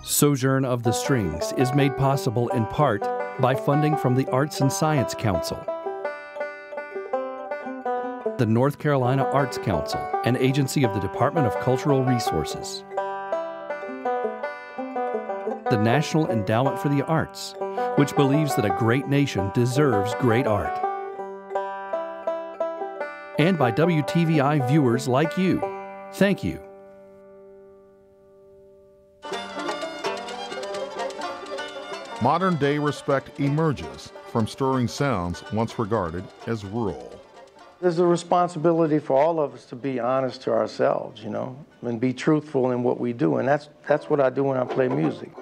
Sojourn of the Strings is made possible in part by funding from the Arts and Science Council, the North Carolina Arts Council, an agency of the Department of Cultural Resources, the National Endowment for the Arts, which believes that a great nation deserves great art, and by WTVI viewers like you. Thank you. Modern-day respect emerges from stirring sounds once regarded as rural. There's a responsibility for all of us to be honest to ourselves, and be truthful in what we do, and that's what I do when I play music.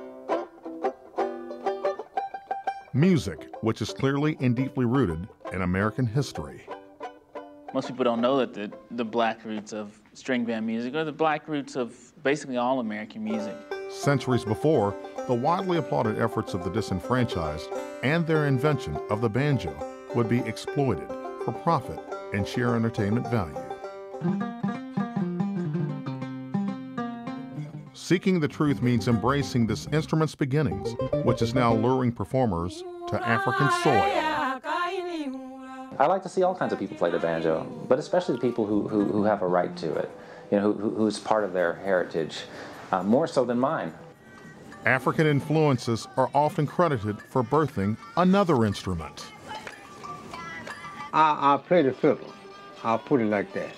Music, which is clearly and deeply rooted in American history. Most people don't know that the black roots of string band music are the black roots of basically all American music. Centuries before, the widely applauded efforts of the disenfranchised and their invention of the banjo would be exploited for profit and sheer entertainment value. Seeking the truth means embracing this instrument's beginnings, which is now luring performers to African soil. I like to see all kinds of people play the banjo, but especially the people who have a right to it, who's part of their heritage, more so than mine. African influences are often credited for birthing another instrument. I play the fiddle. I'll put it like that.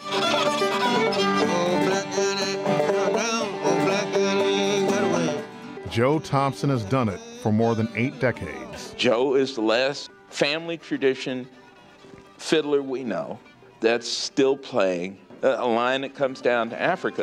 Joe Thompson has done it for more than 8 decades. Joe is the last family tradition fiddler we know that's still playing a line that comes down to Africa.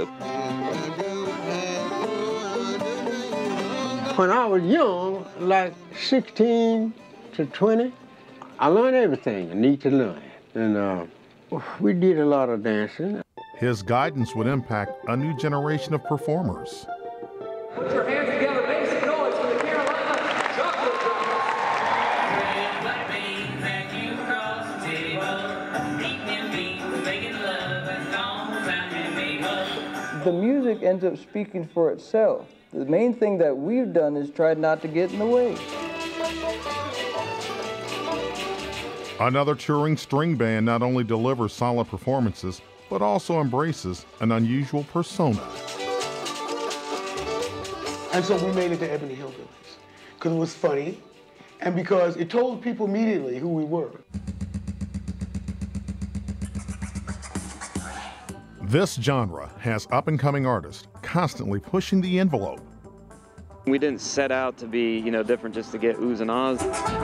When I was young, like 16 to 20, I learned everything I need to learn. And we did a lot of dancing. His guidance would impact a new generation of performers. Put your hands together, make some noise for the Carolina Chocolate Drops. The music ends up speaking for itself. The main thing that we've done is tried not to get in the way. Another touring string band not only delivers solid performances, but also embraces an unusual persona. And so we made it to Ebony Hillbillies, because it was funny, and because it told people immediately who we were. This genre has up-and-coming artists constantly pushing the envelope. We didn't set out to be, different just to get oohs and ahs.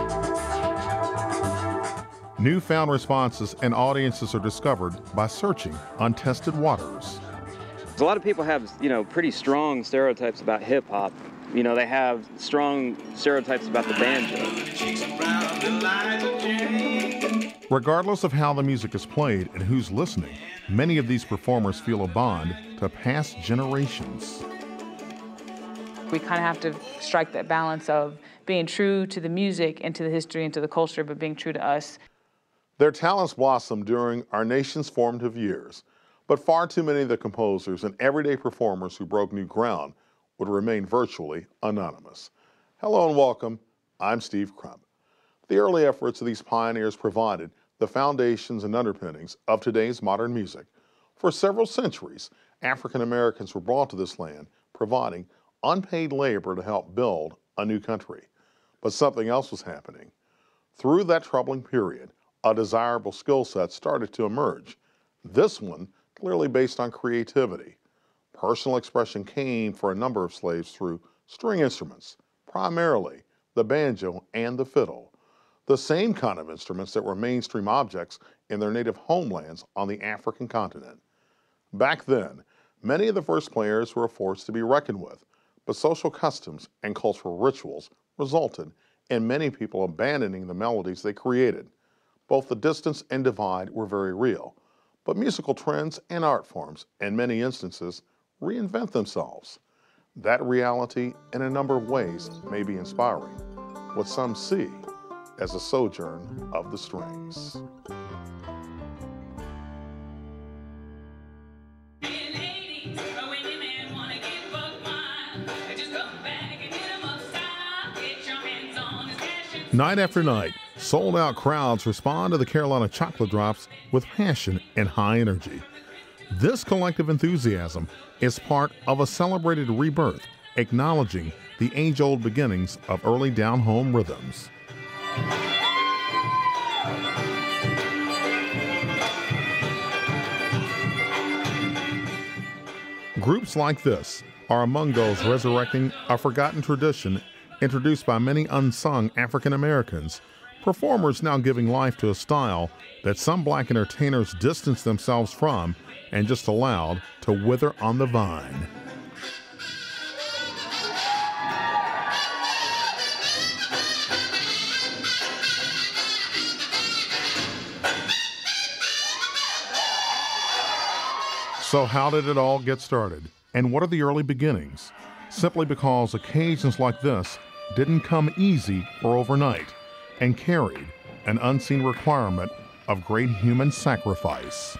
Newfound responses and audiences are discovered by searching untested waters. A lot of people have, pretty strong stereotypes about hip-hop. They have strong stereotypes about the banjo. Regardless of how the music is played and who's listening, many of these performers feel a bond to past generations. We kind of have to strike that balance of being true to the music and to the history and to the culture, but being true to us. Their talents blossomed during our nation's formative years, but far too many of the composers and everyday performers who broke new ground would remain virtually anonymous. Hello and welcome, I'm Steve Crump. The early efforts of these pioneers provided the foundations and underpinnings of today's modern music. For several centuries, African Americans were brought to this land, providing unpaid labor to help build a new country. But something else was happening. Through that troubling period, a desirable skill set started to emerge. This one clearly based on creativity. Personal expression came for a number of slaves through string instruments, primarily the banjo and the fiddle, the same kind of instruments that were mainstream objects in their native homelands on the African continent. Back then, many of the first players were a force to be reckoned with, but social customs and cultural rituals resulted in many people abandoning the melodies they created. Both the distance and divide were very real, but musical trends and art forms, in many instances, reinvent themselves. That reality, in a number of ways, may be inspiring, what some see as a sojourn of the strings. When the man wanna get buck wild, just come back Night after night, sold-out crowds respond to the Carolina Chocolate Drops with passion and high energy. This collective enthusiasm is part of a celebrated rebirth, acknowledging the age-old beginnings of early down-home rhythms. Groups like this are among those resurrecting a forgotten tradition introduced by many unsung African Americans, performers now giving life to a style that some black entertainers distanced themselves from and just allowed to wither on the vine. So how did it all get started? And what are the early beginnings? Simply because occasions like this didn't come easy or overnight and carried an unseen requirement of great human sacrifice.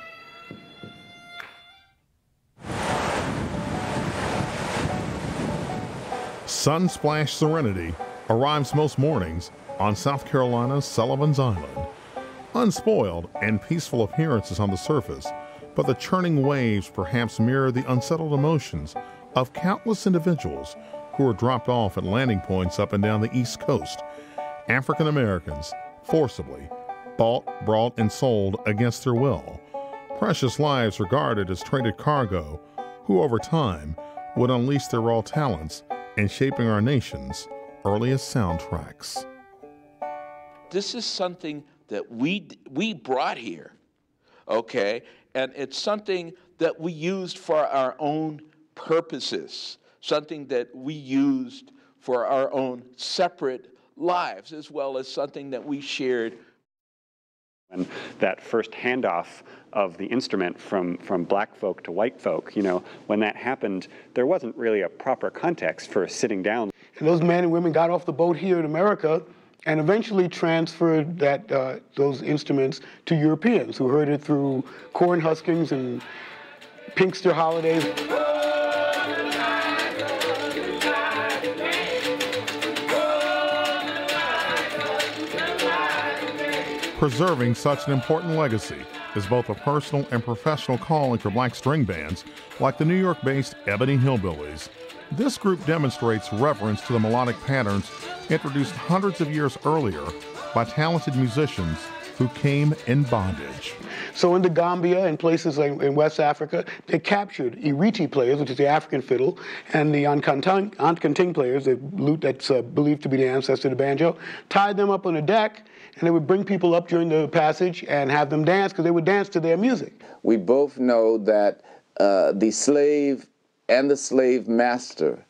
Sun-splashed serenity arrives most mornings on South Carolina's Sullivan's Island. Unspoiled and peaceful appearances on the surface, but the churning waves perhaps mirror the unsettled emotions of countless individuals who were dropped off at landing points up and down the East Coast. African Americans, forcibly bought, brought, and sold against their will. Precious lives regarded as traded cargo, who over time would unleash their raw talents in shaping our nation's earliest soundtracks. This is something that we brought here, okay? And it's something that we used for our own purposes, something that we used for our own separate lives, as well as something that we shared. And that first handoff of the instrument from black folk to white folk, you know, when that happened, there wasn't really a proper context for sitting down. And those men and women got off the boat here in America and eventually transferred those instruments to Europeans who heard it through corn huskings and Pinkster holidays. Preserving such an important legacy is both a personal and professional calling for black string bands like the New York-based Ebony Hillbillies. This group demonstrates reverence to the melodic patterns introduced hundreds of years earlier by talented musicians who came in bondage. So in the Gambia and places like in West Africa, they captured iriti players, which is the African fiddle, and the Ankanting players, the lute that's believed to be the ancestor of the banjo, tied them up on a deck, and they would bring people up during the passage and have them dance, because they would dance to their music. We both know that the slave and the slave master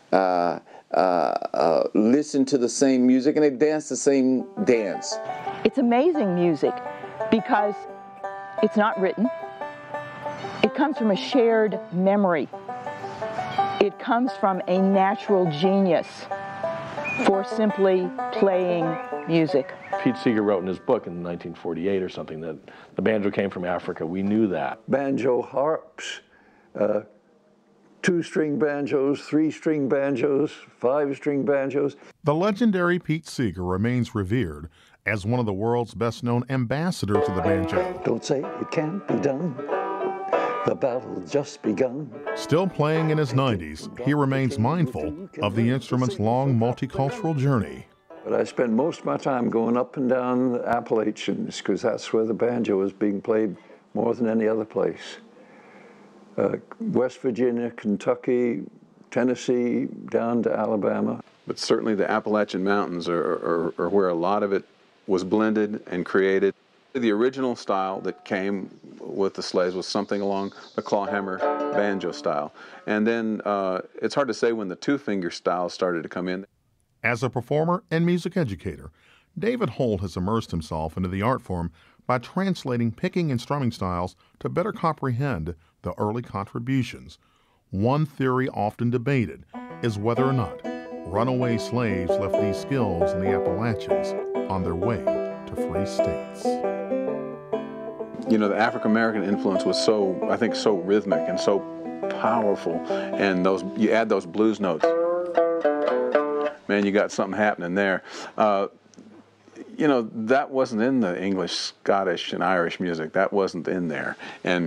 listen to the same music and they dance the same dance. It's amazing music because it's not written. It comes from a shared memory. It comes from a natural genius for simply playing music. Pete Seeger wrote in his book in 1948 or something that the banjo came from Africa. We knew that. Banjo harps, 2-string banjos, 3-string banjos, 5-string banjos. The legendary Pete Seeger remains revered as one of the world's best-known ambassadors of the banjo. Don't say it can't be done. The battle's just begun. Still playing in his 90s, he remains mindful of the instrument's long multicultural journey. But I spend most of my time going up and down the Appalachians because that's where the banjo is being played more than any other place. West Virginia, Kentucky, Tennessee, down to Alabama. But certainly the Appalachian Mountains are where a lot of it was blended and created. The original style that came with the slaves was something along the clawhammer banjo style. And then it's hard to say when the two-finger style started to come in. As a performer and music educator, David Holt has immersed himself into the art form by translating picking and strumming styles to better comprehend the early contributions. One theory often debated is whether or not runaway slaves left these skills in the Appalachians on their way to free states. You know, the African-American influence was so, I think, so rhythmic and so powerful, and you add those blues notes. man, you got something happening there. You know, that wasn't in the English, Scottish, and Irish music. That wasn't in there. And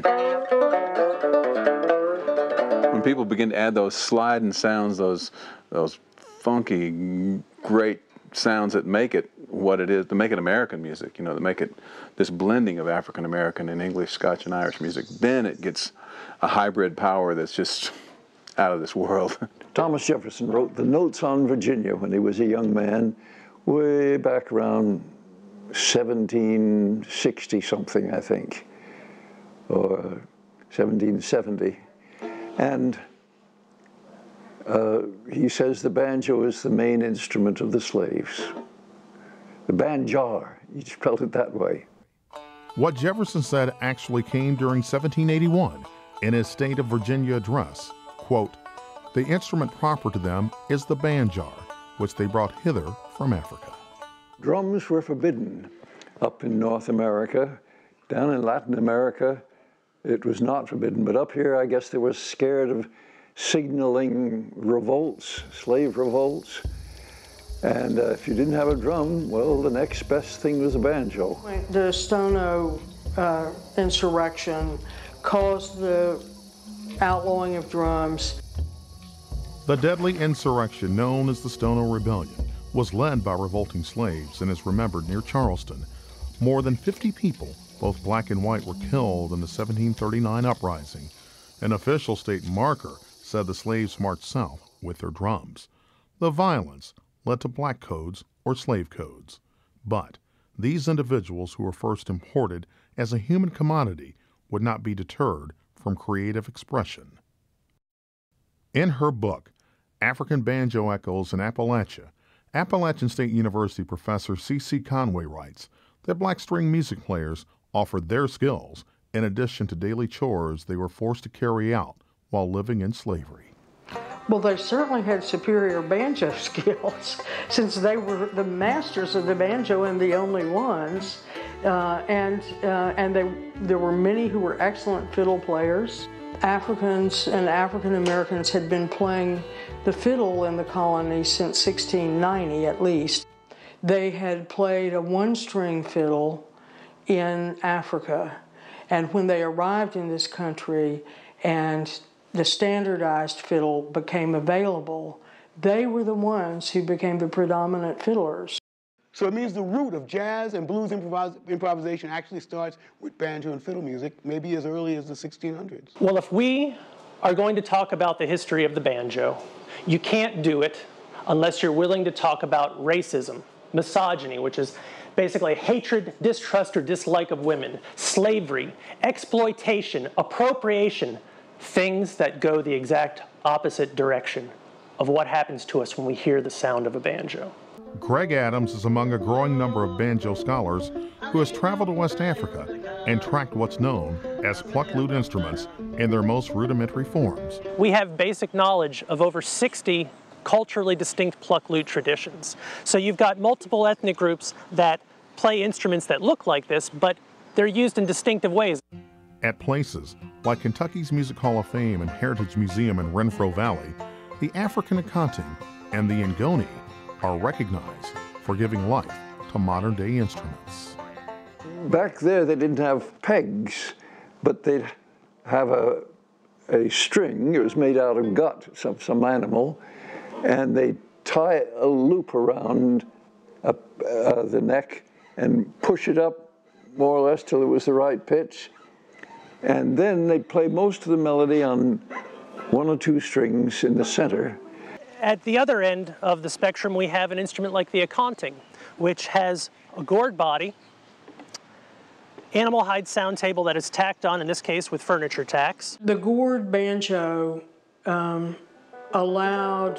when people begin to add those sliding sounds, those funky, great sounds that make it what it is, to make it American music, you know, to make it this blending of African American and English, Scotch, and Irish music, then it gets a hybrid power that's just out of this world. Thomas Jefferson wrote the Notes on Virginia when he was a young man, way back around 1760 something, I think, or 1770. And he says the banjo is the main instrument of the slaves. The banjar, he spelled it that way. What Jefferson said actually came during 1781 in his State of Virginia address. Quote, "The instrument proper to them is the banjar, which they brought hither from Africa." Drums were forbidden up in North America. Down in Latin America, it was not forbidden. But up here, I guess they were scared of signaling revolts, slave revolts. And if you didn't have a drum, well, the next best thing was a banjo. The Stono insurrection caused the outlawing of drums. The deadly insurrection known as the Stono Rebellion was led by revolting slaves and is remembered near Charleston. More than 50 people, both black and white, were killed in the 1739 uprising. An official state marker said the slaves marched south with their drums. The violence led to black codes or slave codes. But these individuals who were first imported as a human commodity would not be deterred from creative expression. In her book, African Banjo Echoes in Appalachia, Appalachian State University professor C.C. Conway writes that black string music players offered their skills in addition to daily chores they were forced to carry out while living in slavery. Well, they certainly had superior banjo skills since they were the masters of the banjo and the only ones. There were many who were excellent fiddle players. Africans and African Americans had been playing the fiddle in the colony since 1690 at least. They had played a one-string fiddle in Africa, and when they arrived in this country and the standardized fiddle became available, they were the ones who became the predominant fiddlers. So it means the root of jazz and blues improvisation actually starts with banjo and fiddle music, maybe as early as the 1600s. Well, if we are going to talk about the history of the banjo, you can't do it unless you're willing to talk about racism, misogyny, which is basically hatred, distrust, or dislike of women, slavery, exploitation, appropriation, things that go the exact opposite direction of what happens to us when we hear the sound of a banjo. Greg Adams is among a growing number of banjo scholars who has traveled to West Africa and tracked what's known as pluck lute instruments in their most rudimentary forms. We have basic knowledge of over 60 culturally distinct pluck lute traditions. So you've got multiple ethnic groups that play instruments that look like this, but they're used in distinctive ways. At places like Kentucky's Music Hall of Fame and Heritage Museum in Renfro Valley, the African accounting and the ngoni are recognized for giving life to modern-day instruments. Back there they didn't have pegs, but they'd have a string. It was made out of gut, some animal, and they'd tie a loop around the neck and push it up more or less till it was the right pitch. And then they'd play most of the melody on one or two strings in the center. At the other end of the spectrum, we have an instrument like the accounting, which has a gourd body, animal hide sound table that is tacked on, in this case with furniture tacks. The gourd banjo allowed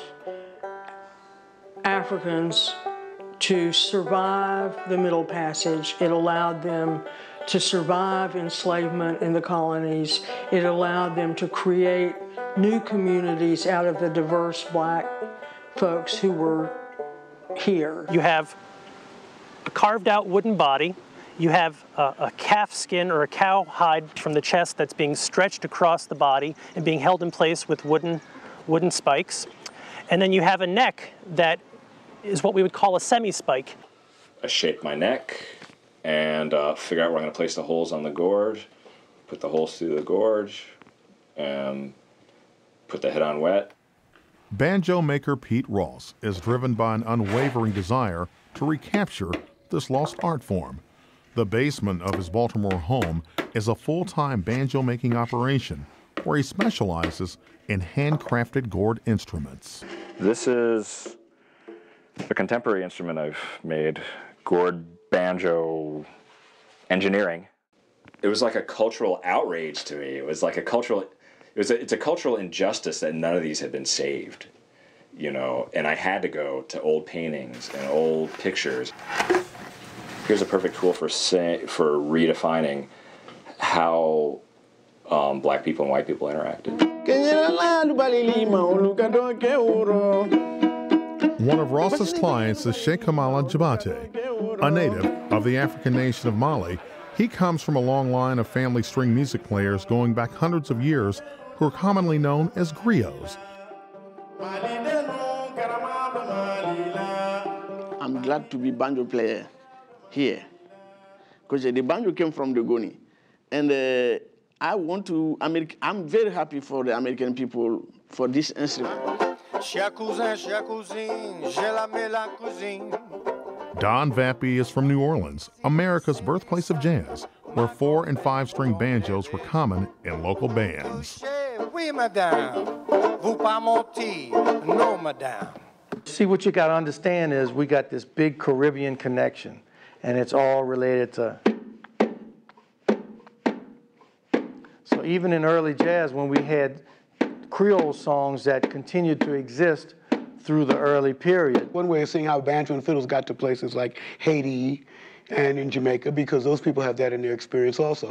Africans to survive the Middle Passage. It allowed them to survive enslavement in the colonies. It allowed them to create new communities out of the diverse black folks who were here. You have a carved out wooden body. You have a calf skin or a cow hide from the chest that's being stretched across the body and being held in place with wooden spikes. And then you have a neck that is what we would call a semi-spike. I shape my neck and figure out where I'm going to place the holes on the gourd, put the holes through the gourd, and put the head on wet. Banjo maker Pete Ross is driven by an unwavering desire to recapture this lost art form. The basement of his Baltimore home is a full-time banjo-making operation where he specializes in handcrafted gourd instruments. This is a contemporary instrument I've made, gourd banjo engineering. It was like a cultural outrage to me. It was like it's a cultural injustice that none of these had been saved, you know, and I had to go to old paintings and old pictures. Here's a perfect tool for redefining how black people and white people interacted. One of Ross's clients is Sheikh Kamala Jabate, a native of the African nation of Mali. He comes from a long line of family string music players going back hundreds of years who are commonly known as griots. I'm glad to be banjo player here because the banjo came from the Goni, and I'm very happy for the American people for this instrument. Don Vappy is from New Orleans, America's birthplace of jazz, where 4- and 5-string banjos were common in local bands. See, what you got to understand is we got this big Caribbean connection, and it's all related to. So even in early jazz, when we had Creole songs that continued to exist through the early period. One way of seeing how banjo and fiddles got to places like Haiti and in Jamaica, because those people have that in their experience also.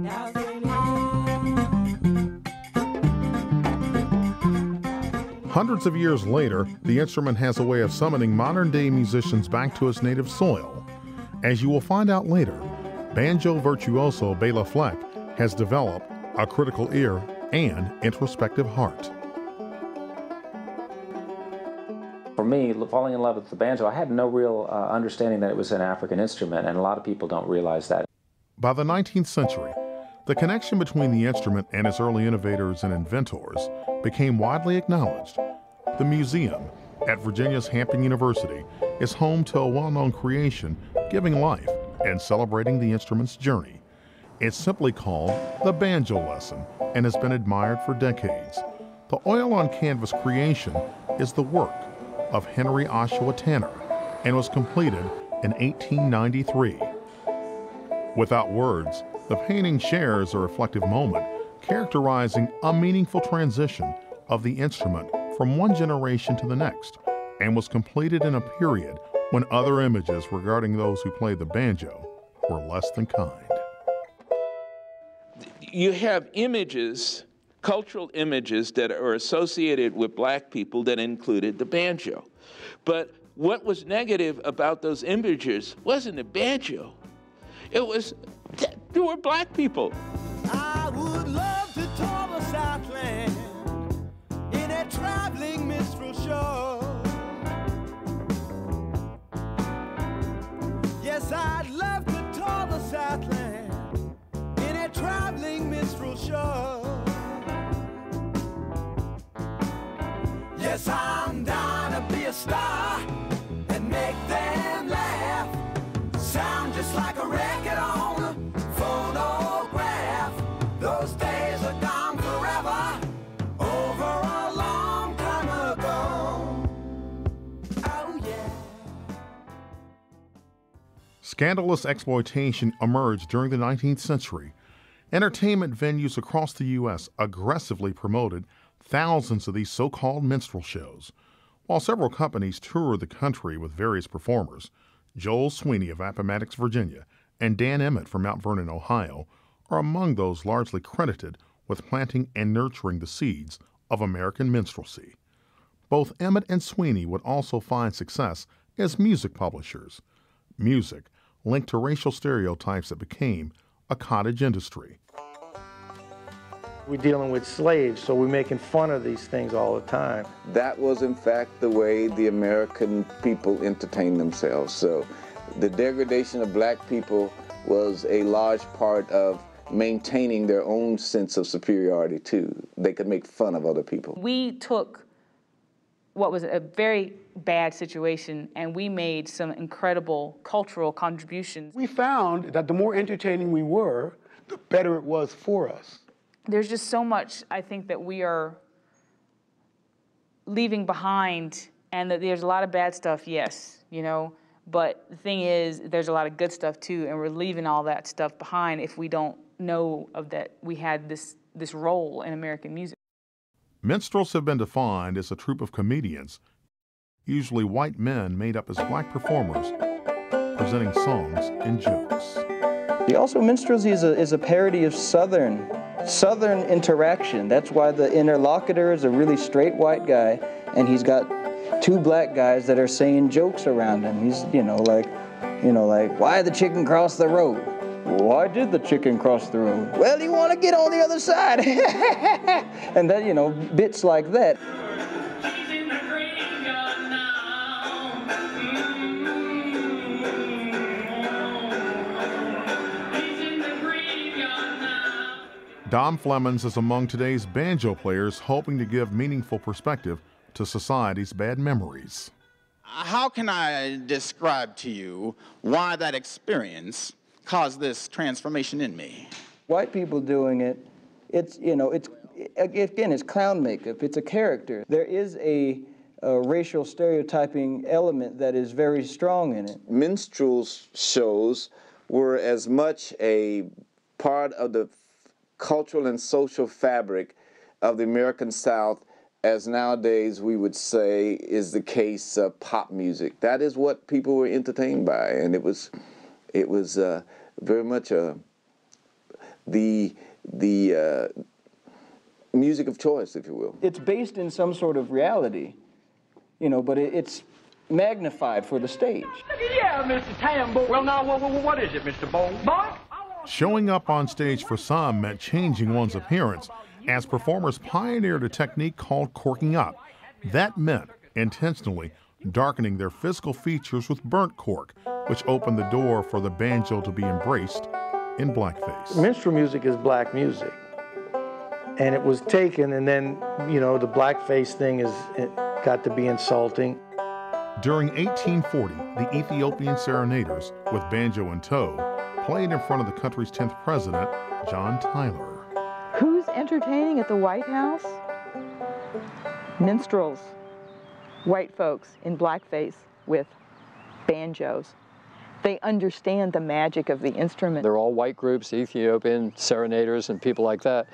Hundreds of years later, the instrument has a way of summoning modern-day musicians back to its native soil. As you will find out later, banjo virtuoso Bela Fleck has developed a critical ear and introspective heart. For me, falling in love with the banjo, I had no real understanding that it was an African instrument, and a lot of people don't realize that. By the 19th century, the connection between the instrument and its early innovators and inventors became widely acknowledged. The museum at Virginia's Hampton University is home to a well-known creation giving life and celebrating the instrument's journey. It's simply called the Banjo Lesson and has been admired for decades. The oil-on-canvas creation is the work of Henry Oshawa Tanner and was completed in 1893. Without words, the painting shares a reflective moment characterizing a meaningful transition of the instrument from one generation to the next, and was completed in a period when other images regarding those who played the banjo were less than kind. You have images, cultural images that are associated with black people that included the banjo. But what was negative about those images wasn't the banjo. It was, there were black people. I would love to tour the Southland in a traveling minstrel show. Yes, I'd love to tour the Southland in a traveling minstrel show. Yes, I'm down to be a star and make them laugh. Sound just like a record on a phonograph. Those days are gone forever, over a long time ago. Oh yeah. Scandalous exploitation emerged during the 19th century. Entertainment venues across the U.S. aggressively promoted thousands of these so-called minstrel shows. While several companies toured the country with various performers, Joel Sweeney of Appomattox, Virginia, and Dan Emmett from Mount Vernon, Ohio, are among those largely credited with planting and nurturing the seeds of American minstrelsy. Both Emmett and Sweeney would also find success as music publishers. Music linked to racial stereotypes that became a cottage industry. We're dealing with slaves, so we're making fun of these things all the time. That was, in fact, the way the American people entertained themselves. So the degradation of black people was a large part of maintaining their own sense of superiority, too. They could make fun of other people. We took what was a very bad situation and we made some incredible cultural contributions. We found that the more entertaining we were, the better it was for us. There's just so much, I think, that we are leaving behind, and that there's a lot of bad stuff, yes, you know, but the thing is, there's a lot of good stuff too, and we're leaving all that stuff behind if we don't know of that we had this role in American music. Minstrels have been defined as a troupe of comedians, usually white men made up as black performers, presenting songs and jokes. Also, minstrelsy is a parody of Southern interaction. That's why the interlocutor is a really straight white guy, and he's got two black guys that are saying jokes around him. He's, like, why the chicken cross the road? Why did the chicken cross the road? Well, you want to get on the other side. And then, bits like that. Dom Flemons is among today's banjo players hoping to give meaningful perspective to society's bad memories. How can I describe to you why that experience caused this transformation in me? White people doing it, it's clown makeup, it's a character. There is a racial stereotyping element that is very strong in it. Minstrels shows were as much a part of the cultural and social fabric of the American South as nowadays we would say is the case of pop music. That is what people were entertained by, and it was very much the music of choice, if you will. It's based in some sort of reality, but it's magnified for the stage. Yeah, Mr. Tambo. Well, now, what is it, Mr. Boy? Showing up on stage for some meant changing one's appearance, as performers pioneered a technique called corking up. That meant intentionally darkening their physical features with burnt cork, which opened the door for the banjo to be embraced in blackface. Minstrel music is black music, and it was taken, and then, the blackface thing got to be insulting. During 1840, the Ethiopian Serenaders, with banjo in tow, played in front of the country's 10th president, John Tyler. Who's entertaining at the White House? Minstrels, white folks in blackface with banjos. They understand the magic of the instrument. They're all white groups, Ethiopian Serenaders and people like that.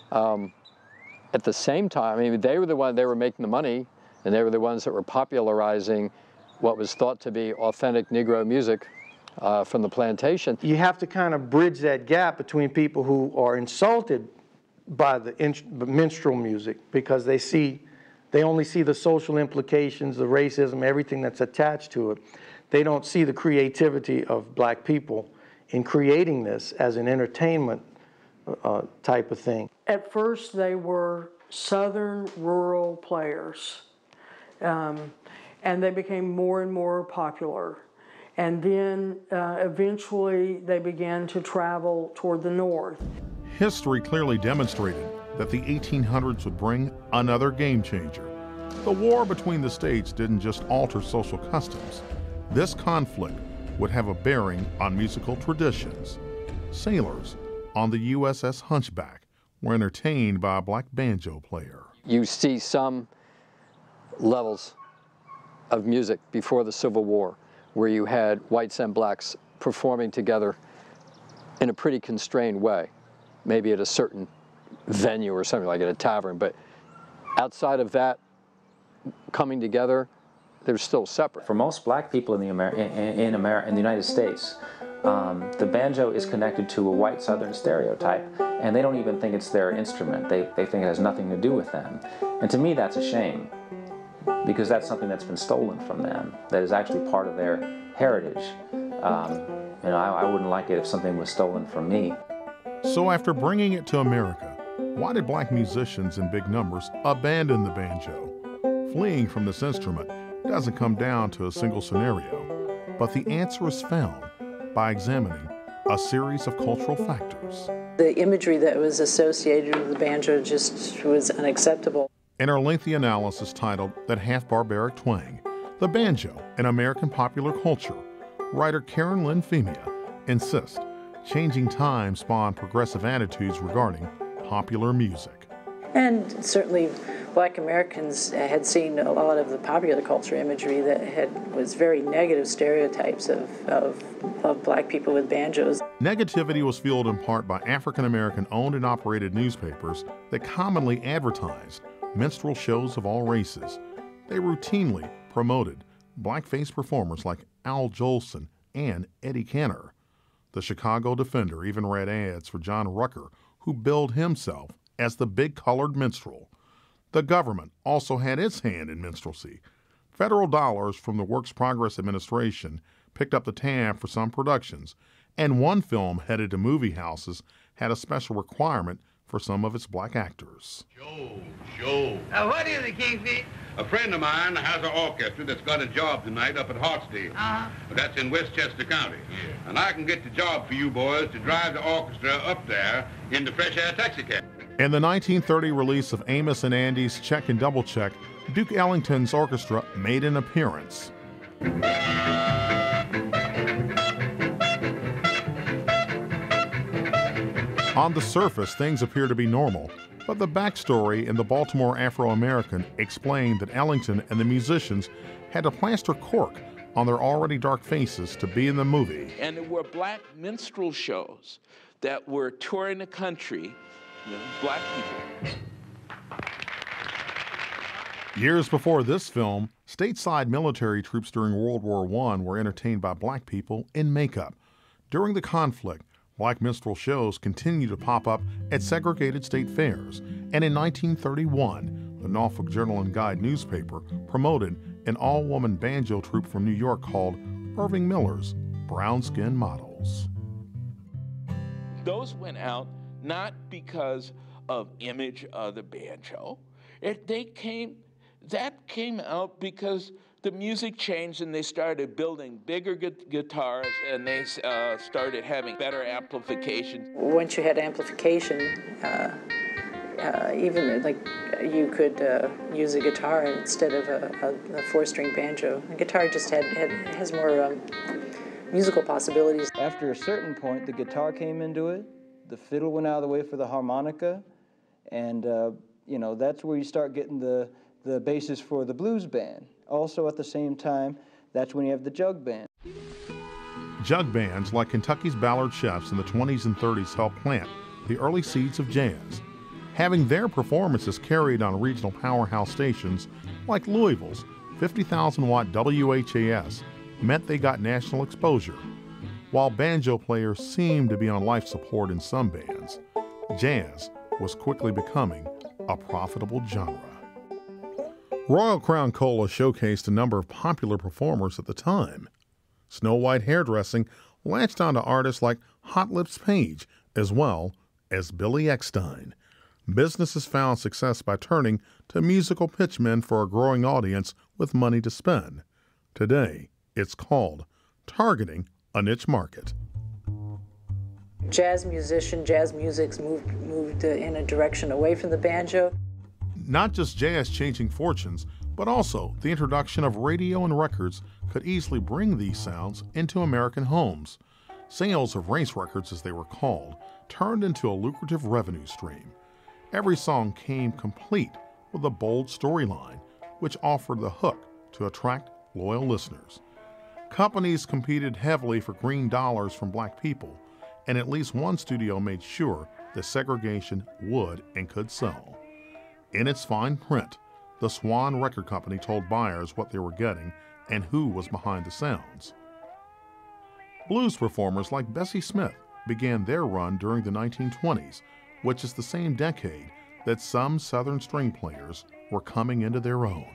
At the same time, they were the ones, they were making the money, and they were the ones that were popularizing what was thought to be authentic Negro music from the plantation. You have to kind of bridge that gap between people who are insulted by the minstrel music because they only see the social implications, the racism, everything that's attached to it. They don't see the creativity of black people in creating this as an entertainment type of thing. At first, they were Southern rural players, and they became more and more popular. And then eventually they began to travel toward the north. History clearly demonstrated that the 1800s would bring another game changer. The war between the states didn't just alter social customs. This conflict would have a bearing on musical traditions. Sailors on the USS Hunchback were entertained by a black banjo player. You see some levels of music before the Civil War where you had whites and blacks performing together in a pretty constrained way, maybe at a certain venue or something like at a tavern, but outside of that coming together, they're still separate. For most black people in the United States, the banjo is connected to a white Southern stereotype, and they don't even think it's their instrument. They think it has nothing to do with them. And to me, that's a shame, because that's something that's been stolen from them, that is actually part of their heritage. I wouldn't like it if something was stolen from me. So after bringing it to America, Why did black musicians in big numbers abandon the banjo? Fleeing from this instrument doesn't come down to a single scenario, but the answer is found by examining a series of cultural factors. The imagery that was associated with the banjo just was unacceptable. In our lengthy analysis titled That Half-Barbaric Twang, the banjo in American popular culture, writer Karen Lynn Femia insists changing times spawned progressive attitudes regarding popular music. And certainly black Americans had seen a lot of the popular culture imagery that was very negative stereotypes of black people with banjos. Negativity was fueled in part by African American owned and operated newspapers that commonly advertised minstrel shows of all races. They routinely promoted blackface performers like Al Jolson and Eddie Cantor. The Chicago Defender even ran ads for John Rucker, who billed himself as the big colored minstrel. The government also had its hand in minstrelsy. Federal dollars from the Works Progress Administration picked up the tab for some productions, and one film headed to movie houses had a special requirement for some of its black actors. Joe. What is it, Kingfish? A friend of mine has an orchestra that's got a job tonight up at Hartsdale. That's in Westchester County. Yeah. And I can get the job for you boys to drive the orchestra up there in the fresh air taxicab. In the 1930 release of Amos and Andy's Check and Double Check, Duke Ellington's orchestra made an appearance. On the surface, things appear to be normal, but the backstory in the Baltimore Afro-American explained that Ellington and the musicians had to plaster cork on their already dark faces to be in the movie. And there were black minstrel shows that were touring the country, black people. Years before this film, stateside military troops during World War I were entertained by black people in makeup. During the conflict, black minstrel shows continued to pop up at segregated state fairs, and in 1931, the Norfolk Journal and Guide newspaper promoted an all-woman banjo troupe from New York called Irving Miller's Brown Skin Models. Those went out not because of image of the banjo. That came out because the music changed and they started building bigger guitars and they started having better amplification. Once you had amplification, even like you could use a guitar instead of a four-string banjo. A guitar just has more musical possibilities. After a certain point, the guitar came into it, the fiddle went out of the way for the harmonica, and that's where you start getting the basis for the blues band. Also at the same time, that's when you have the jug band. Jug bands like Kentucky's Ballard Chefs in the 20s and 30s helped plant the early seeds of jazz. Having their performances carried on regional powerhouse stations like Louisville's 50,000-watt WHAS meant they got national exposure. While banjo players seemed to be on life support in some bands, jazz was quickly becoming a profitable genre. Royal Crown Cola showcased a number of popular performers at the time. Snow White hairdressing latched onto artists like Hot Lips Page, as well as Billy Eckstine. Businesses found success by turning to musical pitchmen for a growing audience with money to spend. Today, it's called targeting a niche market. Jazz music's moved in a direction away from the banjo. Not just jazz changing fortunes, but also the introduction of radio and records could easily bring these sounds into American homes. Sales of race records, as they were called, turned into a lucrative revenue stream. Every song came complete with a bold storyline, which offered the hook to attract loyal listeners. Companies competed heavily for green dollars from black people, and at least one studio made sure that segregation would and could sell. In its fine print, the Swan Record Company told buyers what they were getting and who was behind the sounds. Blues performers like Bessie Smith began their run during the 1920s, which is the same decade that some Southern string players were coming into their own.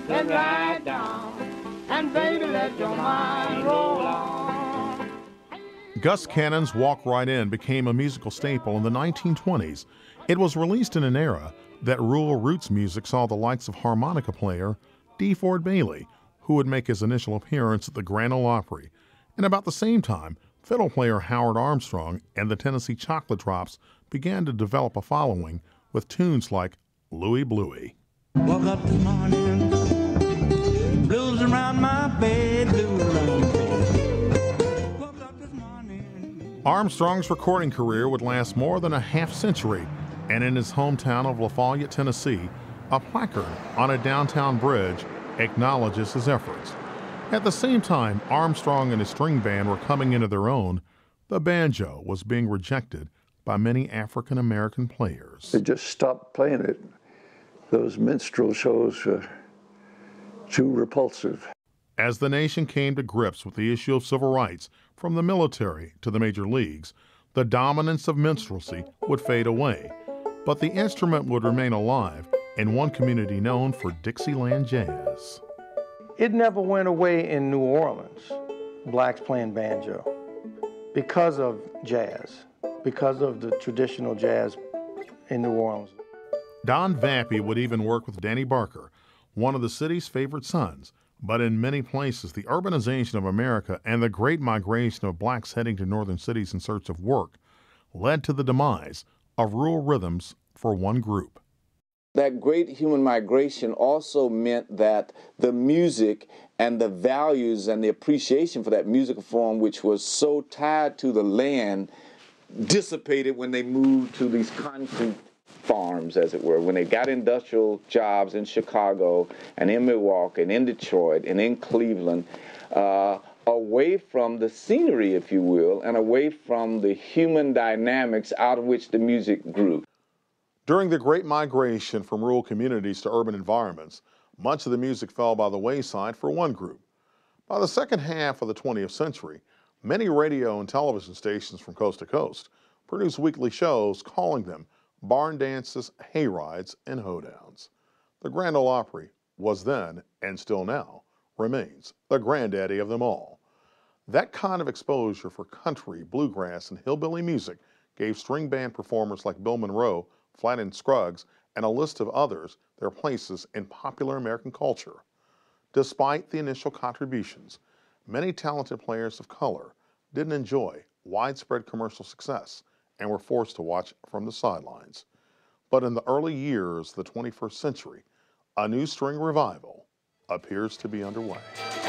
Let's ride down, and baby, let your mind roll on. Gus Cannon's Walk Right In became a musical staple in the 1920s. It was released in an era that rural roots music saw the likes of harmonica player D. Ford Bailey, who would make his initial appearance at the Grand Ole Opry. And about the same time, fiddle player Howard Armstrong and the Tennessee Chocolate Drops began to develop a following with tunes like Louie Bluey. Woke up this morning, blues around my bed, blues around my bed. Woke up this morning. Armstrong's recording career would last more than a half-century, and in his hometown of Lafayette, Tennessee, a placard on a downtown bridge acknowledges his efforts. At the same time Armstrong and his string band were coming into their own, the banjo was being rejected by many African-American players. They just stopped playing it. Those minstrel shows were too repulsive. As the nation came to grips with the issue of civil rights, from the military to the major leagues, the dominance of minstrelsy would fade away, but the instrument would remain alive in one community known for Dixieland jazz. It never went away in New Orleans, blacks playing banjo, because of jazz, because of the traditional jazz in New Orleans. Don Vappy would even work with Danny Barker, one of the city's favorite sons. But in many places, the urbanization of America and the great migration of blacks heading to northern cities in search of work led to the demise of rural rhythms for one group. That great human migration also meant that the music and the values and the appreciation for that musical form, which was so tied to the land, dissipated when they moved to these concrete farms, as it were, when they got industrial jobs in Chicago and in Milwaukee and in Detroit and in Cleveland, away from the scenery, if you will, and away from the human dynamics out of which the music grew. During the Great Migration from rural communities to urban environments, much of the music fell by the wayside for one group. By the second half of the 20th century, many radio and television stations from coast to coast produced weekly shows calling them barn dances, hay rides, and hoedowns. The Grand Ole Opry was then, and still now, remains the granddaddy of them all. That kind of exposure for country, bluegrass, and hillbilly music gave string band performers like Bill Monroe, Flatt Scruggs, and a list of others their places in popular American culture. Despite the initial contributions, many talented players of color didn't enjoy widespread commercial success and were forced to watch from the sidelines. But in the early years of the 21st century, a new string revival appears to be underway.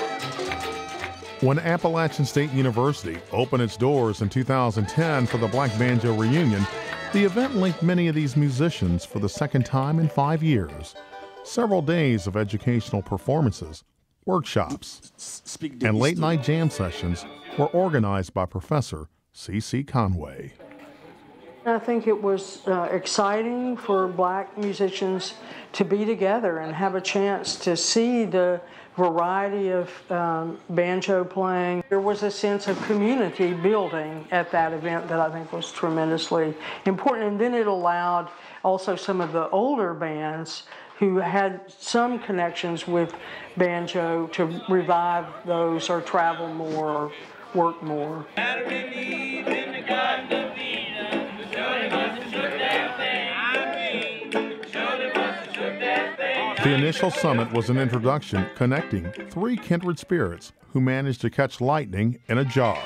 When Appalachian State University opened its doors in 2010 for the Black Banjo Reunion, the event linked many of these musicians for the second time in 5 years. Several days of educational performances, workshops, and late-night jam sessions were organized by Professor C.C. Conway. I think it was exciting for black musicians to be together and have a chance to see the variety of banjo playing. There was a sense of community building at that event that I think was tremendously important. And then it allowed also some of the older bands who had some connections with banjo to revive those or travel more or work more. The initial summit was an introduction connecting three kindred spirits who managed to catch lightning in a jar.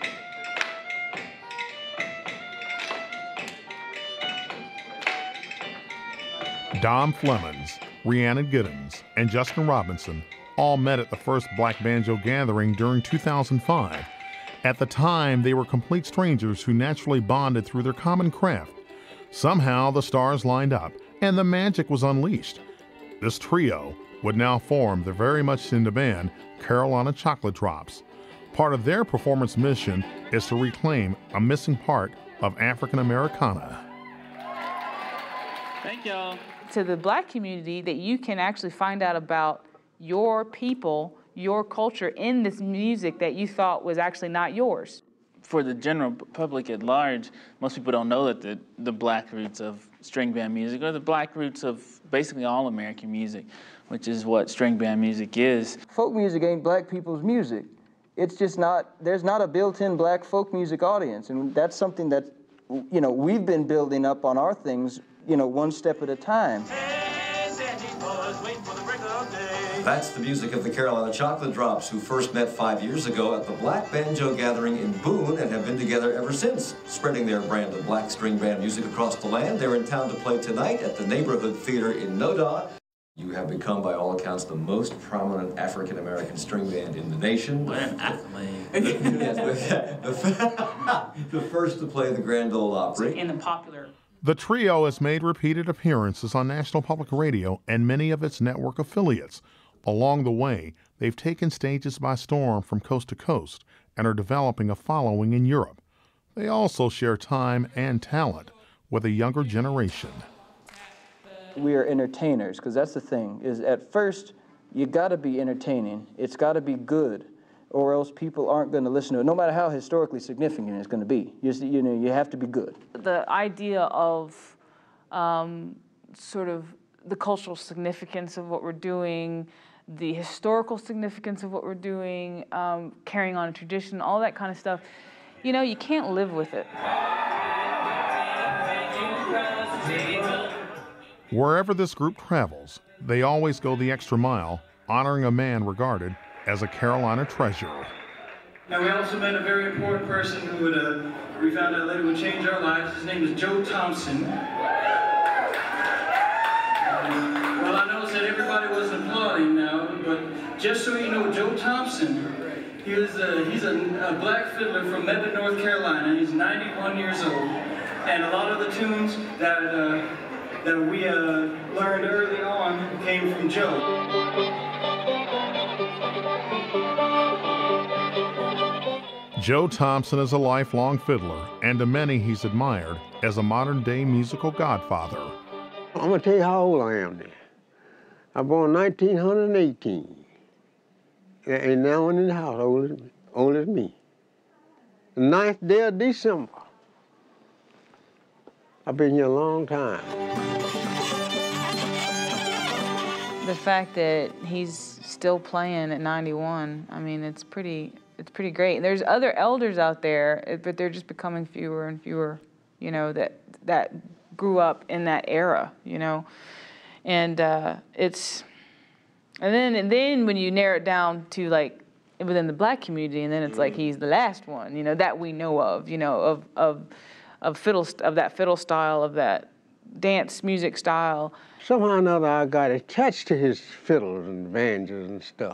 Dom Flemons, Rhiannon Giddens, and Justin Robinson all met at the first Black Banjo gathering during 2005. At the time, they were complete strangers who naturally bonded through their common craft. Somehow, the stars lined up, and the magic was unleashed. This trio would now form the very much in demand Carolina Chocolate Drops. Part of their performance mission is to reclaim a missing part of African Americana. Thank y'all. To the black community, that you can actually find out about your people, your culture in this music that you thought was actually not yours. For the general public at large, most people don't know that the black roots of string band music or the black roots of basically all American music which is what string band music is. Folk music ain't black people's music. It's just not, there's not a built-in black folk music audience, and that's something that, you know, we've been building up on our things, you know, one step at a time. That's the music of the Carolina Chocolate Drops, who first met 5 years ago at the Black Banjo Gathering in Boone and have been together ever since, spreading their brand of black string band music across the land. They're in town to play tonight at the Neighborhood Theater in Noda. You have become, by all accounts, the most prominent African-American string band in the nation. What an accolade. The first to play the Grand Ole Opry. In the popular. The trio has made repeated appearances on National Public Radio and many of its network affiliates. Along the way, they've taken stages by storm from coast to coast and are developing a following in Europe. They also share time and talent with a younger generation. We are entertainers, because that's the thing, is at first, you gotta be entertaining. It's gotta be good, or else people aren't gonna listen to it, no matter how historically significant it's gonna be. You know, you have to be good. The idea of sort of the cultural significance of what we're doing, the historical significance of what we're doing, carrying on a tradition, all that kind of stuff, you know, you can't live with it. Wherever this group travels, they always go the extra mile, honoring a man regarded as a Carolina treasure. Now, we also met a very important person who would, we found out later would change our lives. His name is Joe Thompson. Well, I noticed that everybody was applauding now, but just so you know, Joe Thompson, he's a black fiddler from Mebane, North Carolina. He's 91 years old, and a lot of the tunes that we learned early on came from Joe. Joe Thompson is a lifelong fiddler, and to many he's admired as a modern-day musical godfather. I'm going to tell you how old I am then. I was born in 1918. Ain't no one in the house older than me. The 9th day of December. I've been here a long time. The fact that he's still playing at 91, I mean, it's pretty great. There's other elders out there, but they're just becoming fewer and fewer, you know, that grew up in that era, you know. And then when you narrow it down to like within the black community, and then it's like he's the last one, you know, that we know of, you know, of that fiddle style, of that dance music style. Somehow or another, I got attached to his fiddles and banjos and stuff.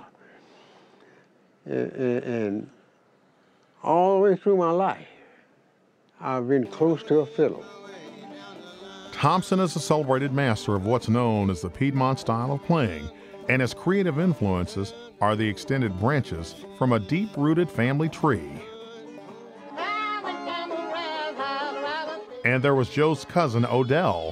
And all the way through my life, I've been close to a fiddle. Thompson is a celebrated master of what's known as the Piedmont style of playing, and his creative influences are the extended branches from a deep-rooted family tree. And there was Joe's cousin, Odell.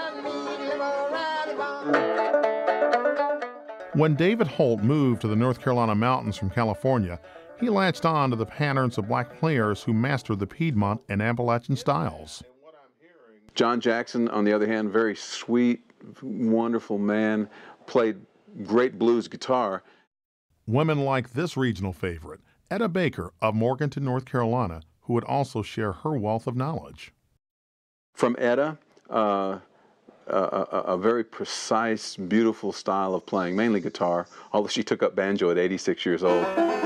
When David Holt moved to the North Carolina mountains from California, he latched on to the patterns of black players who mastered the Piedmont and Appalachian styles. John Jackson, on the other hand, very sweet, wonderful man, played great blues guitar. Women like this regional favorite, Etta Baker of Morganton, North Carolina, who would also share her wealth of knowledge. From Etta, a very precise, beautiful style of playing, mainly guitar, although she took up banjo at 86 years old.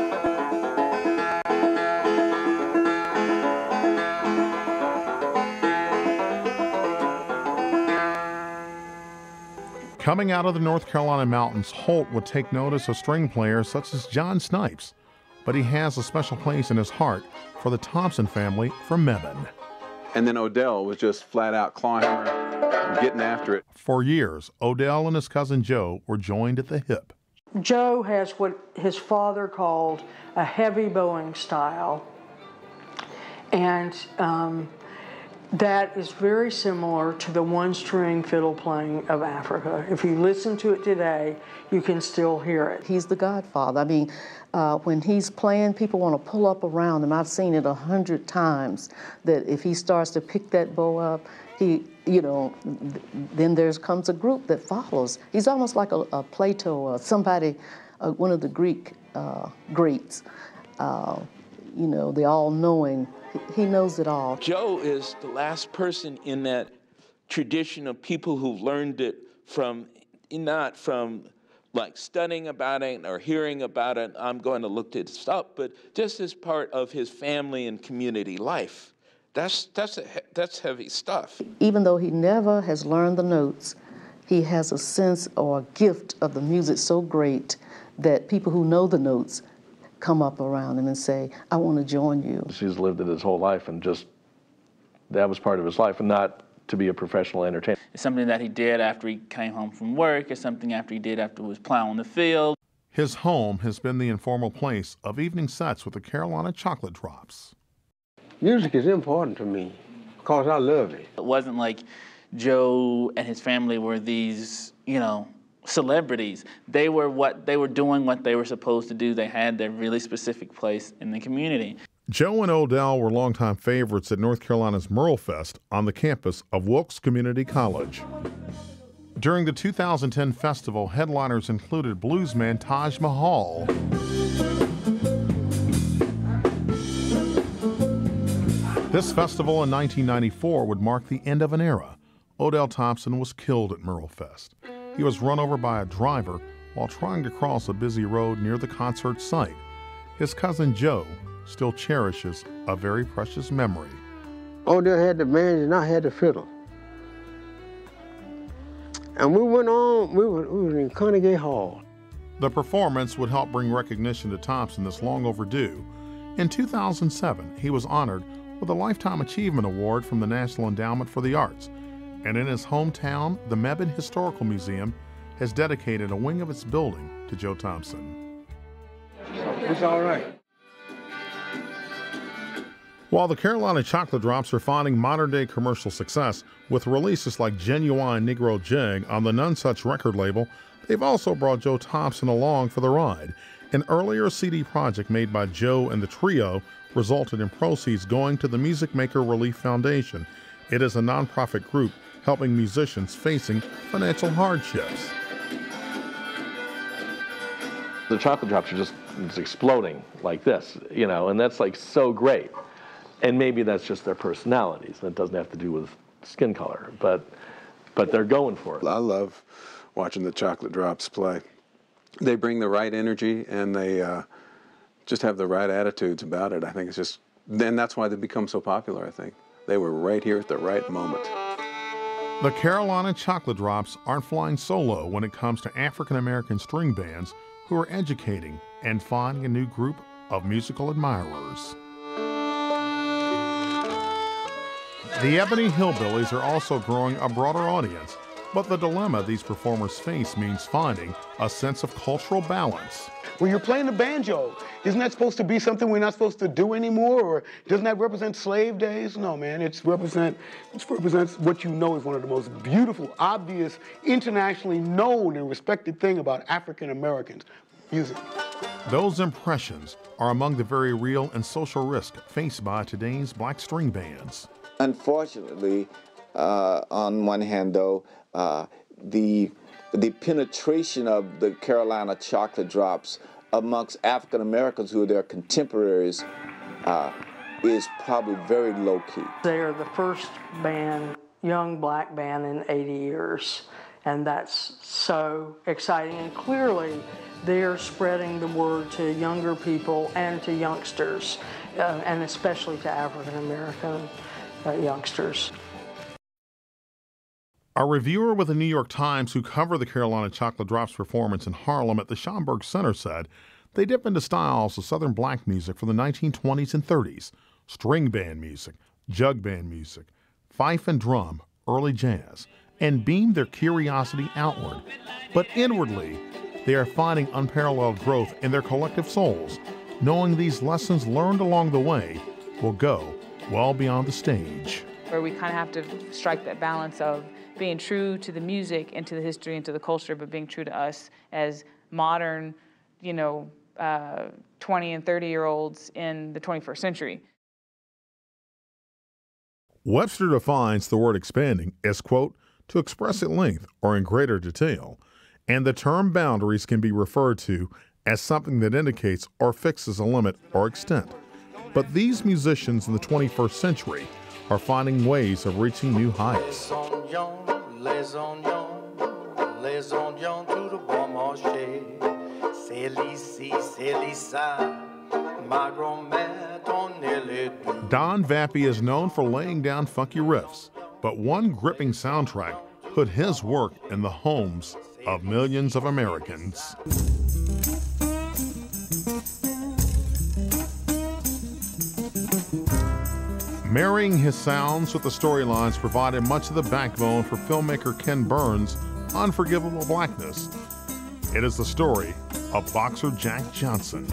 Coming out of the North Carolina mountains, Holt would take notice of string players such as John Snipes, but he has a special place in his heart for the Thompson family from Mebane. And then Odell was just flat out clawhammer, getting after it. For years, Odell and his cousin Joe were joined at the hip. Joe has what his father called a heavy bowing style, and that is very similar to the one-string fiddle playing of Africa. If you listen to it today, you can still hear it. He's the godfather. I mean, when he's playing, people want to pull up around him. I've seen it 100 times, that if he starts to pick that bow up, then there comes a group that follows. He's almost like a Plato or somebody, one of the Greek greats, the all-knowing. He knows it all. Joe is the last person in that tradition of people who've learned it not from like studying about it or hearing about it, I'm going to look this up, but just as part of his family and community life. That's heavy stuff. Even though he never has learned the notes, he has a sense or a gift of the music so great that people who know the notes come up around him and say, I want to join you. He's lived it his whole life, and just that was part of his life, and not to be a professional entertainer. It's something that he did after he came home from work. It's something after he did after he was plowing the field. His home has been the informal place of evening sets with the Carolina Chocolate Drops. Music is important to me because I love it. It wasn't like Joe and his family were these, celebrities. They were doing what they were supposed to do. They had their really specific place in the community. Joe and Odell were longtime favorites at North Carolina's Merle Fest on the campus of Wilkes Community College. During the 2010 festival, headliners included bluesman Taj Mahal, this festival in 1994 would mark the end of an era. Odell Thompson was killed at Merle Fest. He was run over by a driver while trying to cross a busy road near the concert site. His cousin Joe still cherishes a very precious memory. Odell had the banjo and I had the fiddle. And we went on, we were in Carnegie Hall. The performance would help bring recognition to Thompson that's long overdue. In 2007, he was honored with a Lifetime Achievement Award from the National Endowment for the Arts. And in his hometown, the Mebane Historical Museum has dedicated a wing of its building to Joe Thompson. It's all right. While the Carolina Chocolate Drops are finding modern-day commercial success with releases like Genuine Negro Jig on the None Such record label, they've also brought Joe Thompson along for the ride. An earlier CD project made by Joe and the trio resulted in proceeds going to the Music Maker Relief Foundation. It is a nonprofit group helping musicians facing financial hardships. The Chocolate Drops are just exploding like this, and that's like so great. And maybe that's just their personalities. That doesn't have to do with skin color, but they're going for it. I love watching the Chocolate Drops play. They bring the right energy, and they just have the right attitudes about it. I think it's just, then that's why they become so popular, I think. They were right here at the right moment. The Carolina Chocolate Drops aren't flying solo when it comes to African-American string bands who are educating and finding a new group of musical admirers. The Ebony Hillbillies are also growing a broader audience, but the dilemma these performers face means finding a sense of cultural balance. When you're playing the banjo, isn't that supposed to be something we're not supposed to do anymore? Or doesn't that represent slave days? No, man, it represents what you know is one of the most beautiful, obvious, internationally known and respected thing about African Americans, music. Those impressions are among the very real and social risk faced by today's black string bands. Unfortunately, on one hand, though, the penetration of the Carolina Chocolate Drops amongst African Americans who are their contemporaries is probably very low-key. They are the first band, young black band in 80 years, and that's so exciting. And clearly, they're spreading the word to younger people and to youngsters, and especially to African American youngsters. A reviewer with the New York Times who covered the Carolina Chocolate Drops performance in Harlem at the Schomburg Center said they dip into styles of Southern black music from the 1920s and 30s, string band music, jug band music, fife and drum, early jazz, and beam their curiosity outward. But inwardly, they are finding unparalleled growth in their collective souls, knowing these lessons learned along the way will go well beyond the stage. where we kind of have to strike that balance of being true to the music and to the history and to the culture, but being true to us as modern, 20 and 30-year-olds in the 21st century. Webster defines the word expanding as, quote, to express at length or in greater detail, and the term boundaries can be referred to as something that indicates or fixes a limit or extent. But these musicians in the 21st century are finding ways of reaching new heights. Don Vappy is known for laying down funky riffs, but one gripping soundtrack put his work in the homes of millions of Americans. Marrying his sounds with the storylines provided much of the backbone for filmmaker Ken Burns' Unforgivable Blackness. It is the story of boxer Jack Johnson.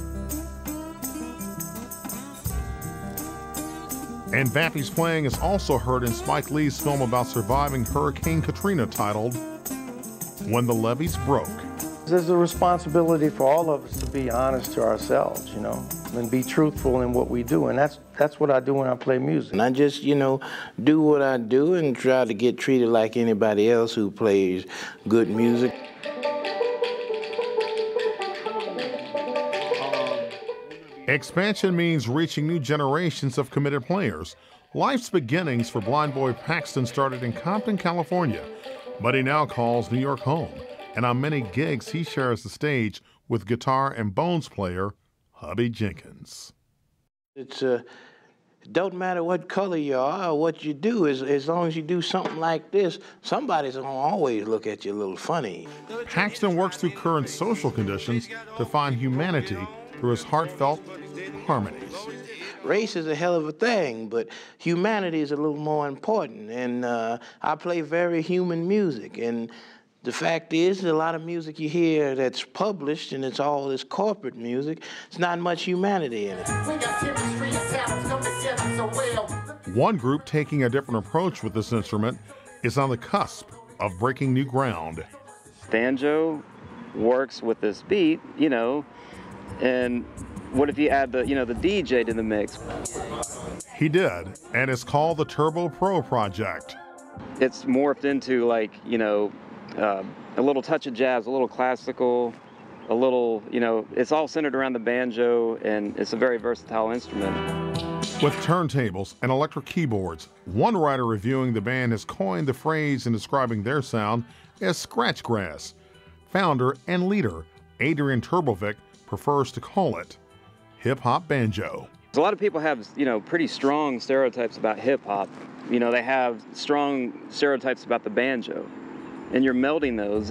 And Vappy's playing is also heard in Spike Lee's film about surviving Hurricane Katrina titled When the Levees Broke. There's a responsibility for all of us to be honest to ourselves, and be truthful in what we do. And that's what I do when I play music. And I just, do what I do and try to get treated like anybody else who plays good music. Expansion means reaching new generations of committed players. Life's beginnings for blind boy Paxton started in Compton, California, but he now calls New York home. And on many gigs, he shares the stage with guitar and bones player Hubby Jenkins. It don't matter what color you are or what you do, as long as you do something like this, somebody's gonna always look at you a little funny. Paxton works through current social conditions to find humanity through his heartfelt harmonies. Race is a hell of a thing, but humanity is a little more important. And I play very human music. And the fact is, a lot of music you hear that's published and it's all this corporate music, it's not much humanity in it. One group taking a different approach with this instrument is on the cusp of breaking new ground. Banjo works with this beat, and what if you add the DJ to the mix? He did, and it's called the Turbo Pro Project. It's morphed into a little touch of jazz, a little classical, a little, it's all centered around the banjo, and it's a very versatile instrument. With turntables and electric keyboards, one writer reviewing the band has coined the phrase in describing their sound as scratch grass. Founder and leader Adrian Turbovic prefers to call it hip-hop banjo. A lot of people have, pretty strong stereotypes about hip-hop. They have strong stereotypes about the banjo, and you're melding those.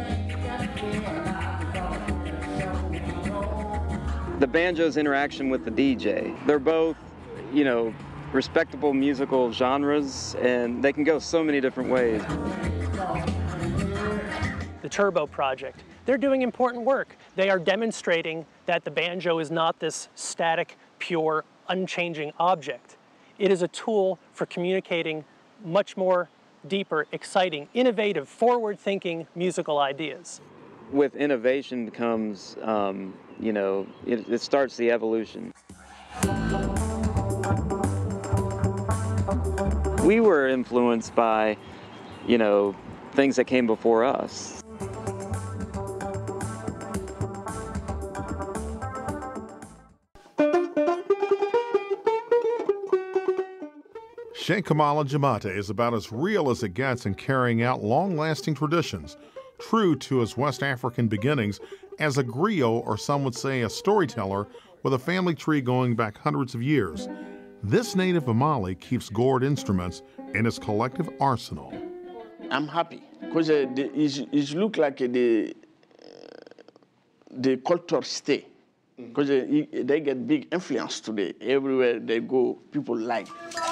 The banjo's interaction with the DJ. They're both, respectable musical genres, and they can go so many different ways. The Turbo Project. They're doing important work. They are demonstrating that the banjo is not this static, pure, unchanging object. It is a tool for communicating much more deeper, exciting, innovative, forward-thinking musical ideas. With innovation comes, it starts the evolution. We were influenced by, things that came before us. Sheikh Kamala Jamate is about as real as it gets in carrying out long-lasting traditions, true to his West African beginnings as a griot, or some would say a storyteller, with a family tree going back hundreds of years. This native Amali keeps gourd instruments in his collective arsenal. I'm happy because it looks like the culture stay, because they get big influence today. Everywhere they go, people like.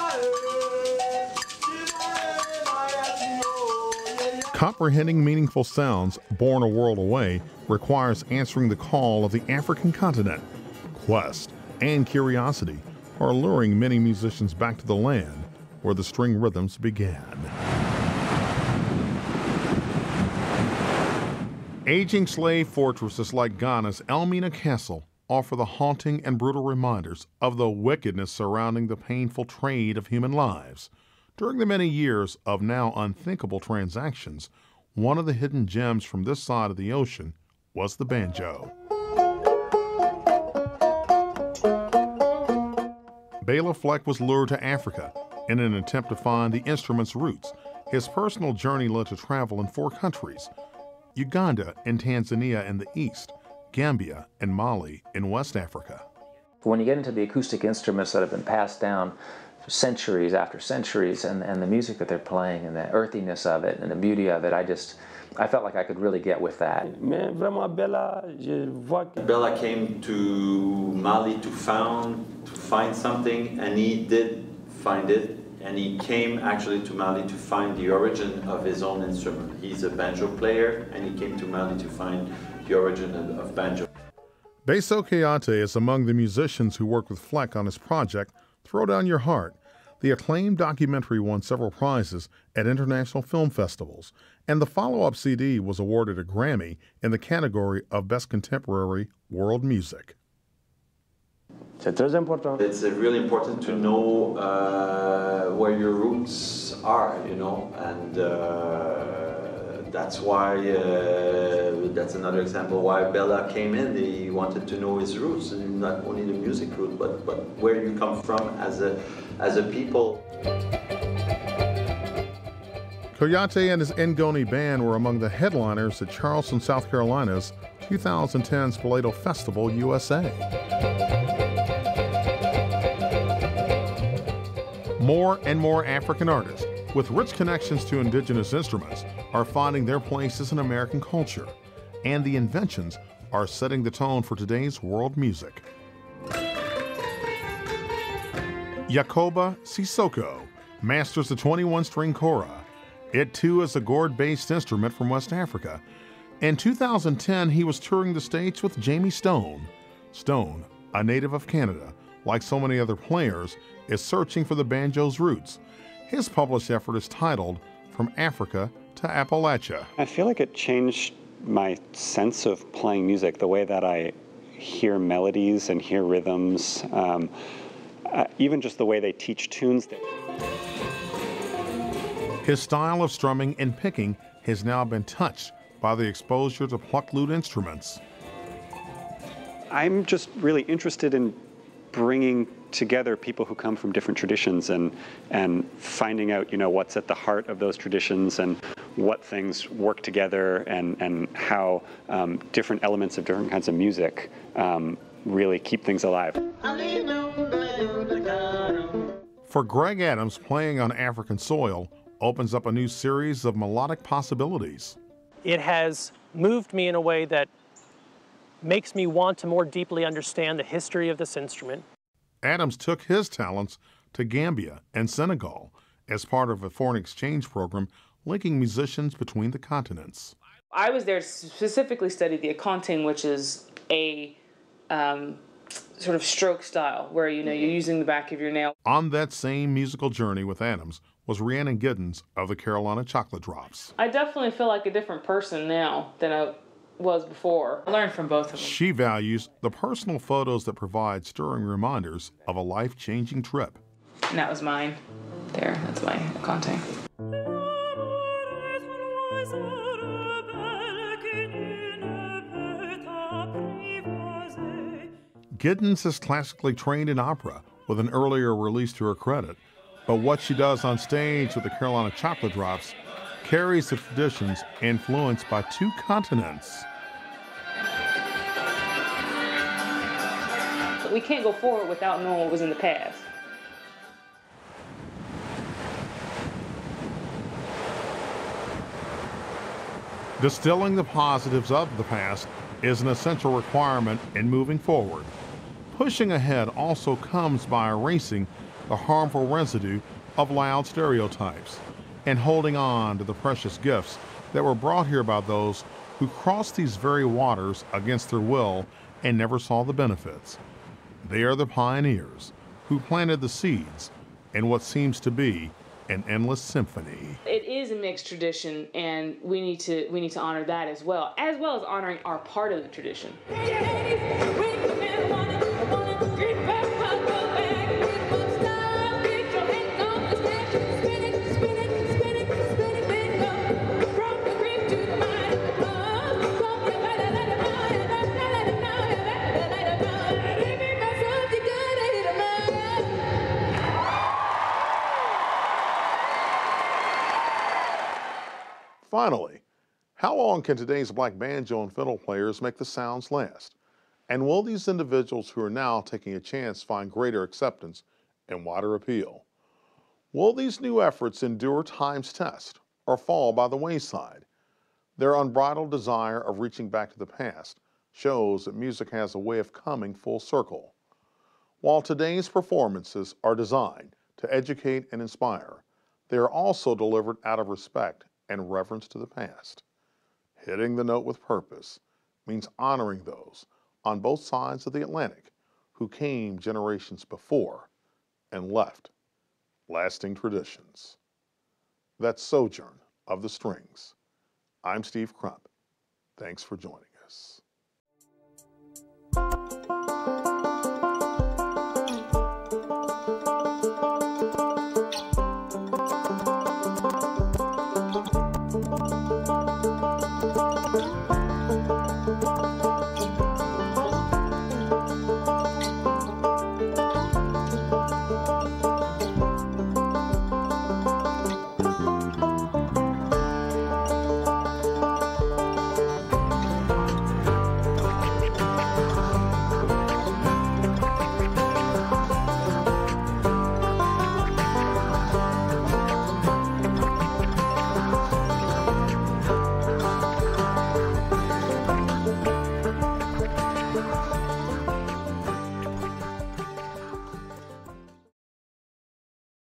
Comprehending meaningful sounds born a world away requires answering the call of the African continent. Quest and curiosity are luring many musicians back to the land where the string rhythms began. Aging slave fortresses like Ghana's Elmina Castle offer the haunting and brutal reminders of the wickedness surrounding the painful trade of human lives. During the many years of now unthinkable transactions, one of the hidden gems from this side of the ocean was the banjo. Bela Fleck was lured to Africa in an attempt to find the instrument's roots. His personal journey led to travel in 4 countries: Uganda and Tanzania in the east, Gambia and Mali in West Africa. When you get into the acoustic instruments that have been passed down for centuries after centuries, and the music that they're playing and the earthiness of it and the beauty of it, I felt like I could really get with that. Bela came to Mali to find something, and he did find it. And he came actually to Mali to find the origin of his own instrument. He's a banjo player, and he came to Mali to find the origin of banjo. Beso Kayate is among the musicians who worked with Fleck on his project, Throw Down Your Heart. The acclaimed documentary won several prizes at international film festivals, and the follow-up CD was awarded a Grammy in the category of Best Contemporary World Music. It's really important to know where your roots are, and that's why, that's another example why Bela came in. He wanted to know his roots, and not only the music root, but where you come from as a people. Koyate and his Ngoni band were among the headliners at Charleston, South Carolina's 2010 Spoleto Festival, USA. More and more African artists with rich connections to indigenous instruments are finding their places in American culture, and the inventions are setting the tone for today's world music. Yakoba Sissoko masters the 21-string kora. It too is a gourd-based instrument from West Africa. In 2010, he was touring the States with Jamie Stone. Stone, a native of Canada, like so many other players, is searching for the banjo's roots. His published effort is titled From Africa to Appalachia. I feel like it changed my sense of playing music, the way that I hear melodies and hear rhythms, even just the way they teach tunes. His style of strumming and picking has now been touched by the exposure to plucked lute instruments. I'm just really interested in bringing together people who come from different traditions and finding out, what's at the heart of those traditions and what things work together and how different elements of different kinds of music really keep things alive. For Greg Adams, playing on African soil opens up a new series of melodic possibilities. It has moved me in a way that makes me want to more deeply understand the history of this instrument. Adams took his talents to Gambia and Senegal as part of a foreign exchange program linking musicians between the continents. I was there to specifically study the accounting, which is a sort of stroke style where you're using the back of your nail. On that same musical journey with Adams was Rhiannon Giddens of the Carolina Chocolate Drops. I definitely feel like a different person now than I was before. I learned from both of them. She values the personal photos that provide stirring reminders of a life-changing trip. And that was mine. There, that's my accounting. Giddens is classically trained in opera with an earlier release to her credit, but what she does on stage with the Carolina Chocolate Drops carries the traditions influenced by 2 continents. But we can't go forward without knowing what was in the past. Distilling the positives of the past is an essential requirement in moving forward. Pushing ahead also comes by erasing the harmful residue of loud stereotypes and holding on to the precious gifts that were brought here by those who crossed these very waters against their will and never saw the benefits. They are the pioneers who planted the seeds in what seems to be an endless symphony. It is a mixed tradition, and we need to honor that as well as honoring our part of the tradition. Finally, how long can today's black banjo and fiddle players make the sounds last? And will these individuals who are now taking a chance find greater acceptance and wider appeal? Will these new efforts endure time's test or fall by the wayside? Their unbridled desire of reaching back to the past shows that music has a way of coming full circle. While today's performances are designed to educate and inspire, they are also delivered out of respect and reverence to the past. Hitting the note with purpose means honoring those on both sides of the Atlantic who came generations before and left lasting traditions. That's Sojourn of the Strings. I'm Steve Crump. Thanks for joining us.